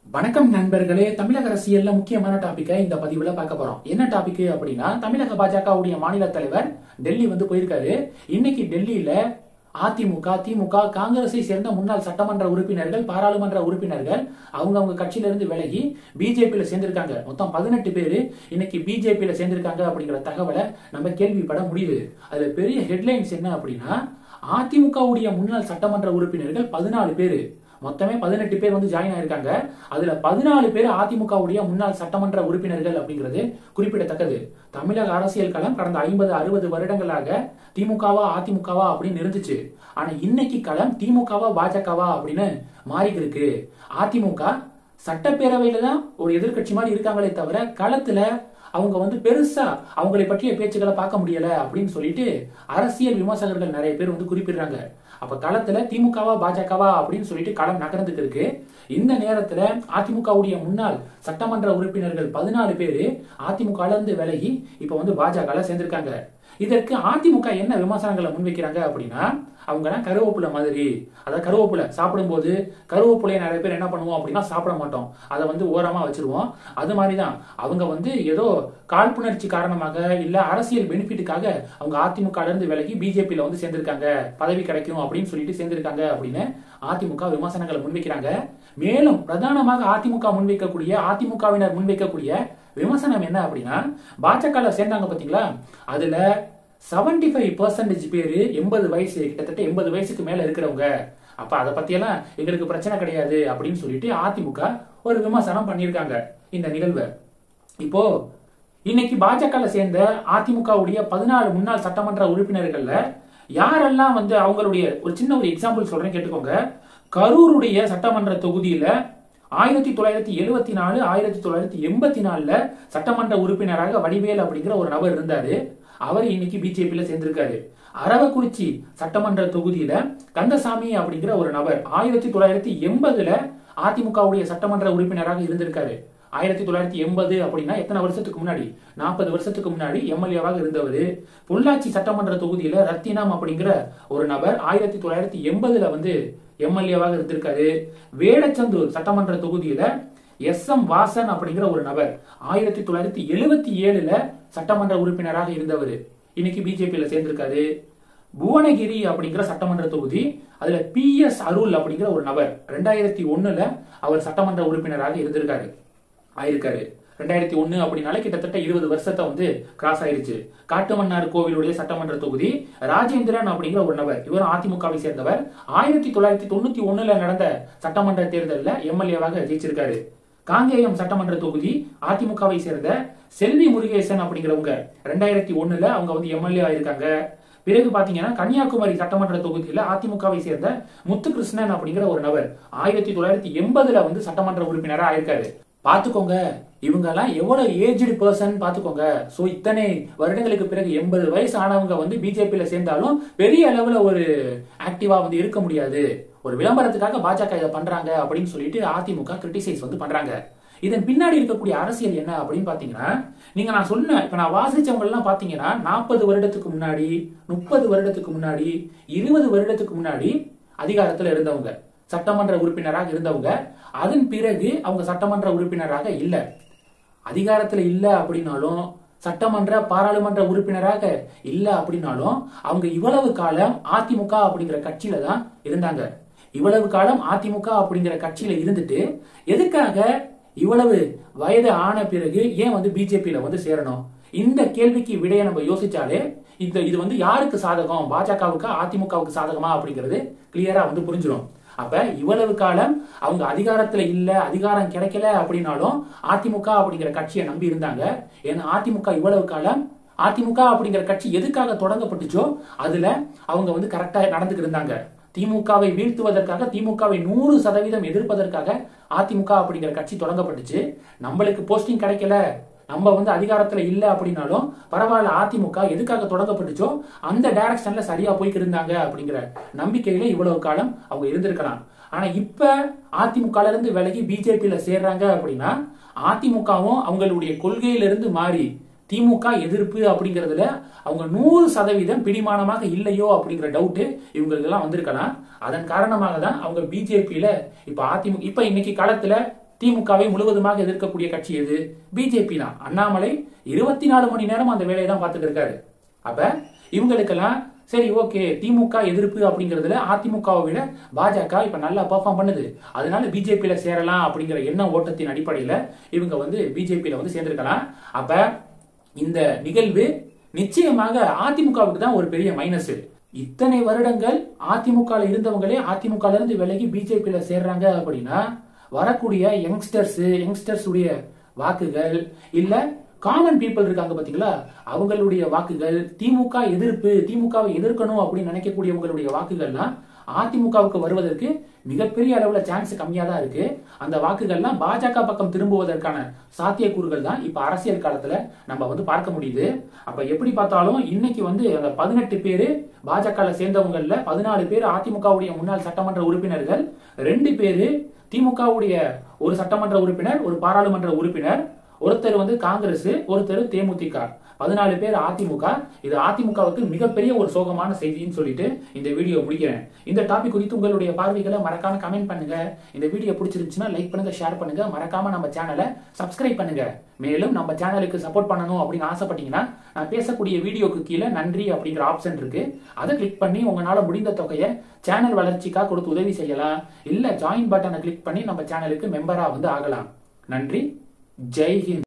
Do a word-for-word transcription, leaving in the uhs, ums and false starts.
வணக்கம் நண்பர்களே. தமிழக அரசியல்ல முக்கியமான டாபிக்கை இந்த பதிவுல பார்க்க போறோம். என்ன டாபிக் அப்படின்னா, தமிழக பாஜகவுடைய மாநில தலைவர் டெல்லி வந்து போயிருக்காரு. இன்னைக்கு டெல்லியில அதிமுக, திமுக, காங்கிரஸை சேர்ந்த முன்னாள் சட்டமன்ற உறுப்பினர்கள், பாராளுமன்ற உறுப்பினர்கள் அவங்க அவங்க கட்சியில இருந்து விலகி பிஜேபியில சேர்ந்திருக்காங்க. மொத்தம் பதினெட்டு பேரு இன்னைக்கு பிஜேபியில சேர்ந்திருக்காங்க அப்படிங்கிற தகவலை நம்ம கேள்விப்பட முடியுது. அதுல பெரிய ஹெட்லைன்ஸ் என்ன அப்படின்னா, அதிமுகவுடைய முன்னாள் சட்டமன்ற உறுப்பினர்கள் பதினாலு பேரு, மொத்தமே பதினெட்டு பேர் வந்து ஜாயின் ஆயிருக்காங்க. அதுல பதினாலு பேர் அதிமுகவுடைய முன்னாள் சட்டமன்ற உறுப்பினர்கள் அப்படிங்கிறது குறிப்பிடத்தக்கது. தமிழக அரசியல் களம் கடந்த ஐம்பது அறுபது வருடங்களாக திமுகவா அதிமுகவா அப்படின்னு இருந்துச்சு. ஆனா இன்னைக்கு களம் திமுகவா பாஜகவா அப்படின்னு மாறி இருக்கு. அதிமுக சட்டப்பேரவையில தான் ஒரு எதிர்கட்சி மாதிரி இருக்காங்களே தவிர களத்துல அவங்க வந்து பெருசா அவங்களை பற்றிய பேச்சுக்களை பார்க்க முடியல அப்படின்னு சொல்லிட்டு அரசியல் விமர்சகர்கள் நிறைய பேர் வந்து குறிப்பிடுறாங்க. அப்ப களத்துல திமுகவா பாஜகவா அப்படின்னு சொல்லிட்டு களம் நகர்ந்துட்டு இருக்கு. இந்த நேரத்துல அதிமுகவுடைய முன்னாள் சட்டமன்ற உறுப்பினர்கள் பதினாலு பேரு அதிமுக இருந்து விலகி இப்ப வந்து பாஜக சேர்ந்திருக்காங்க. இதற்கு அதிமுக என்ன விமர்சனங்களை முன்வைக்கிறாங்க அப்படின்னா, அவங்க எல்லாம் கருவேப்பிலை மாதிரி, அதாவது கருவேப்பிலை சாப்பிடும் போது கருவேப்பிலையை நிறைய பேர் என்ன பண்ணுவோம் அப்படின்னா சாப்பிட மாட்டோம், அதை வந்து ஓரமா வச்சிருவோம். அது மாதிரிதான் அவங்க வந்து ஏதோ காழ்ப்புணர்ச்சி காரணமாக இல்ல அரசியல் பெனிஃபிட்டுக்காக அவங்க அதிமுக இருந்து விலகி பிஜேபியில வந்து சேர்ந்திருக்காங்க, பதவி கிடைக்கும் அப்படின்னு சொல்லிட்டு சேர்ந்திருக்காங்க அப்படின்னு அதிமுக விமர்சனங்களை முன்வைக்கிறாங்க. மேலும் பிரதானமாக அதிமுக முன்வைக்கக்கூடிய அதிமுகவினர் முன்வைக்கக்கூடிய விமர்சனம் என்ன அப்படின்னா, பாஜக சேர்ந்தாங்க பாத்தீங்களா, அதுல செவன்டி ஃபைவ் பர்சன்டேஜ் பேரு எண்பது வயசு, கிட்டத்தட்ட எண்பது வயசுக்கு மேல இருக்கிறவங்க. அப்ப அதை பத்தியெல்லாம் எங்களுக்கு பிரச்சனை கிடையாது அப்படின்னு சொல்லிட்டு அதிமுக ஒரு விமர்சனம் பண்ணியிருக்காங்க இந்த நிகழ்வு. இப்போ இன்னைக்கு பாஜக சேர்ந்த அதிமுகவுடைய பதினாலு முன்னாள் சட்டமன்ற உறுப்பினர்கள்ல யாரெல்லாம் வந்து அவங்களுடைய ஒரு சின்ன ஒரு எக்ஸாம்பிள் சொல்றேன் கேட்டுக்கோங்க. கரூருடைய சட்டமன்ற தொகுதியில ஆயிரத்தி தொள்ளாயிரத்தி எழுபத்தி நாலு ஆயிரத்தி தொள்ளாயிரத்தி எண்பத்தி நாலுல சட்டமன்ற உறுப்பினராக வடிவேல் அப்படிங்கிற ஒரு நபர் இருந்தாரு. அவர் இன்னைக்கு பிஜேபியில சேர்ந்திருக்காரு. அரவக்குறிச்சி சட்டமன்ற தொகுதியில கந்தசாமி அப்படிங்கிற ஒரு நபர் ஆயிரத்தி தொள்ளாயிரத்தி எண்பதுல அதிமுகவுடைய சட்டமன்ற உறுப்பினராக இருந்திருக்காரு. ஆயிரத்தி தொள்ளாயிரத்தி எண்பது அப்படின்னா எத்தனை வருஷத்துக்கு முன்னாடி? நாற்பது வருஷத்துக்கு முன்னாடி எம்எல்ஏவாக இருந்தவர். பொள்ளாச்சி சட்டமன்ற தொகுதியில ரத்தினம் அப்படிங்கிற ஒரு நபர் ஆயிரத்தி தொள்ளாயிரத்தி எண்பதுல வந்து எம்எல்ஏவாக இருந்திருக்காரு. வேடச்சந்தூர் சட்டமன்ற தொகுதியில எஸ் எம் வாசன் அப்படிங்கிற ஒரு நபர் ஆயிரத்தி தொள்ளாயிரத்தி எழுபத்தி ஏழுல சட்டமன்ற உறுப்பினராக இருந்தவர், இன்னைக்கு பிஜேபியில சேர்ந்திருக்காரு. புவனகிரி அப்படிங்கிற சட்டமன்ற தொகுதி, அதுல பி எஸ் அருள் அப்படிங்கிற ஒரு நபர் ரெண்டாயிரத்தி ஒண்ணுல அவர் சட்டமன்ற உறுப்பினராக இருந்திருக்காரு ஆயிருக்காரு. ரெண்டாயிரத்தி ஒண்ணு அப்படின்னாலே கிட்டத்தட்ட இருபது வருஷத்தை வந்து கிராஸ் ஆயிருச்சு. காட்டுமன்னார் கோவிலுடைய சட்டமன்ற தொகுதி ராஜேந்திரன் அப்படிங்கிற ஒரு நபர், இவர் அதிமுகவை சேர்ந்தவர். ஆயிரத்தி தொள்ளாயிரத்தி தொண்ணூத்தி ஒண்ணுல நடந்த சட்டமன்ற தேர்தலில் எம்எல்ஏவாக ஜெயிச்சிருக்காரு. காங்கேயம் சட்டமன்ற தொகுதி அதிமுகவை சேர்ந்த செல்வி முருகேசன் அப்படிங்கிறவங்க ரெண்டாயிரத்தி ஒண்ணுல அவங்க வந்து எம்எல்ஏ ஆயிருக்காங்க. பிறகு பாத்தீங்கன்னா கன்னியாகுமரி சட்டமன்ற தொகுதியில அதிமுகவை சேர்ந்த முத்துகிருஷ்ணன் அப்படிங்கிற ஒரு நபர் ஆயிரத்தி தொள்ளாயிரத்தி எண்பதுல வந்து சட்டமன்ற உறுப்பினராக ஆயிருக்காரு. பாத்துக்கோங்க, இவங்க எல்லாம் எவ்வளவு ஏஜ்டு பர்சன் பாத்துக்கோங்க. சோ இத்தனை வருடங்களுக்கு பிறகு எண்பது வயசு ஆனவங்க வந்து பிஜேபியில சேர்ந்தாலும் பெரிய அளவுல ஒரு ஆக்டிவா வந்து இருக்க முடியாது. ஒரு விளம்பரத்துக்காக பாஜக இதை பண்றாங்க அப்படின்னு சொல்லிட்டு அதிமுக கிரிட்டிசைஸ் வந்து பண்றாங்க. இதன் பின்னாடி இருக்கக்கூடிய அரசியல் என்ன அப்படின்னு பாத்தீங்கன்னா, நீங்க நான் சொன்ன இப்ப நான் வாசிச்சவங்க எல்லாம் பாத்தீங்கன்னா நாற்பது வருடத்துக்கு முன்னாடி, முப்பது வருடத்துக்கு முன்னாடி, இருபது வருடத்துக்கு முன்னாடி அதிகாரத்துல இருந்தவங்க, சட்டமன்ற உறுப்பினராக இருந்தவங்க. அதன் பிறகு அவங்க சட்டமன்ற உறுப்பினராக இல்ல, அதிகாரத்துல இல்ல அப்படின்னாலும், சட்டமன்ற பாராளுமன்ற உறுப்பினராக இல்ல அப்படின்னாலும் அவங்க இவ்வளவு காலம் அதிமுக அப்படிங்கிற கட்சியில தான் இருந்தாங்க. இவ்வளவு காலம் அதிமுக அப்படிங்கிற கட்சியில இருந்துட்டு எதுக்காக இவ்வளவு வயது ஆன பிறகு ஏன் வந்து பிஜேபியில வந்து சேரணும்? இந்த கேள்விக்கு விடையை நம்ம யோசிச்சாலே இந்த இது வந்து யாருக்கு சாதகம், பாஜகவுக்கு அதிமுகவுக்கு சாதகமா அப்படிங்கிறது கிளியரா வந்து புரிஞ்சிடும். அப்ப இவ்வளவு காலம் அவங்க அதிகாரத்துல இல்ல, அதிகாரம் கிடைக்கல அப்படின்னாலும் அதிமுக அப்படிங்கிற கட்சியை நம்பி இருந்தாங்க. ஏன்னா அதிமுக இவ்வளவு காலம் அதிமுக அப்படிங்கிற கட்சி எதுக்காக தொடங்கப்பட்டுச்சோ அதுல அவங்க வந்து கரெக்டா நடந்துட்டு இருந்தாங்க. திமுகவை வீழ்த்துவதற்காக, திமுகவை நூறு சதவீதம் எதிர்ப்பதற்காக அதிமுக அப்படிங்கிற கட்சி தொடங்கப்பட்டுச்சு. நம்மளுக்கு போஸ்டிங் கிடைக்கல, நம்ம வந்து அதிகாரத்துல இல்ல அப்படின்னாலும் பரவாயில்ல, அதிமுக எதுக்காக தொடங்கப்பட்டுச்சோ அந்த டைரக்ஷன்ல சரியா போய்க்கு இருந்தாங்க அப்படிங்கிற நம்பிக்கையில இவ்வளவு காலம் அவங்க இருந்திருக்கலாம். ஆனா இப்ப அதிமுக இருந்து விலகி பிஜேபியில சேர்றாங்க அப்படின்னா அதிமுகவும் அவங்களுடைய கொள்கையிலிருந்து மாறி திமுக எதிர்ப்பு அப்படிங்கறதுல அவங்க நூறு சதவீதம் பிடிமானமாக இல்லையோ அப்படிங்கிற டவுட் இவங்களுக்கு எல்லாம் வந்திருக்கலாம். அதன் காரணமாக தான் அவங்க பிஜேபியில இப்ப அதிமுக இப்ப இன்னைக்கு காலத்துல திமுகவை முழுவதுமாக எதிர்க்கக்கூடிய கட்சி எது? பிஜேபி தான். அண்ணாமலை இருபத்தி நாலு மணி நேரம் அந்த வேலையை தான் பார்த்துட்டு இருக்காரு. அப்ப இவங்களுக்கெல்லாம் சரி ஓகே, திமுக எதிர்ப்பு அப்படிங்கறதுல அதிமுகவை விட பாஜக இப்ப நல்லா பெர்ஃபார்ம் பண்ணுது, அதனால பிஜேபியில சேரலாம் அப்படிங்கிற எண்ண ஓட்டத்தின் அடிப்படையில இவங்க வந்து பிஜேபியில வந்து சேர்ந்திருக்கலாம். அப்ப இந்த நிகழ்வு நிச்சயமாக அதிமுகவுக்கு தான் ஒரு பெரிய மைனஸ். இத்தனை வருடங்கள் அதிமுக இருந்தவங்களே அதிமுக இருந்து விலகி பிஜேபியில சேர்றாங்க அப்படின்னா வரக்கூடிய யங்ஸ்டர்ஸ் யங்ஸ்டர்ஸ் உடைய வாக்குகள் இல்ல காமன் பீப்புள் இருக்காங்க பாத்தீங்களா, அவங்களுடைய வாக்குகள், திமுக எதிர்ப்பு, திமுகவை எதிர்க்கணும் அப்படின்னு நினைக்கக்கூடியவங்களுடைய வாக்குகள்லாம் அதிமுகவுக்கு வருவதற்கு மிகப்பெரிய அளவுல சான்ஸ் கம்மியா தான் இருக்கு. அந்த வாக்குகள்லாம் பாஜக பக்கம் திரும்புவதற்கான சாத்தியக்கூறுகள் தான் இப்ப அரசியல் காலத்துல நம்ம வந்து பார்க்க முடியுது. அப்ப எப்படி பார்த்தாலும் இன்னைக்கு வந்து அந்த பதினெட்டு பேரு பாஜக சேர்ந்தவங்கல்ல பதினாலு பேர் அதிமுகவுடைய முன்னாள் சட்டமன்ற உறுப்பினர்கள், ரெண்டு பேரு திமுகவுடைய ஒரு சட்டமன்ற உறுப்பினர், ஒரு பாராளுமன்ற உறுப்பினர், ஒருத்தர் வந்து காங்கிரஸ், ஒருத்தர் தேமுதிக, பதினாலு பேர் அதிமுக. இது அதிமுகவுக்கு மிகப்பெரிய ஒரு சோகமான செய்தின்னு சொல்லிட்டு இந்த வீடியோ முடிக்கிறேன். இந்த டாபிக் குறித்து உங்களுடைய பார்வைகளை மறக்காம கமெண்ட் பண்ணுங்க. இந்த வீடியோ பிடிச்சிருந்துச்சுன்னா லைக் பண்ணுங்க, ஷேர் பண்ணுங்க, மறக்காம நம்ம சேனலை சப்ஸ்கிரைப் பண்ணுங்க. மேலும் நம்ம சேனலுக்கு சப்போர்ட் பண்ணணும் அப்படின்னு ஆசைப்பட்டீங்கன்னா நான் பேசக்கூடிய வீடியோக்கு கீழே நன்றி அப்படிங்கிற ஆப்ஷன் இருக்கு, அதை கிளிக் பண்ணி உங்களால முடிந்த தொகையை சேனல் வளர்ச்சிக்காக கொடுத்து உதவி செய்யலாம். இல்ல ஜாயின் பட்டனை கிளிக் பண்ணி நம்ம சேனலுக்கு மெம்பரா வந்து ஆகலாம். நன்றி. ஜெய் ஹிந்த்.